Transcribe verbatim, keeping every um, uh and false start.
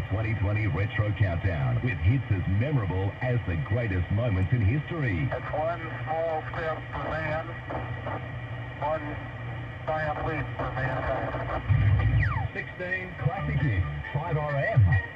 twenty twenty Retro Countdown with hits as memorable as the greatest moments in history. It's one small step for man, one giant leap for mankind. sixteen classic hits, five R M.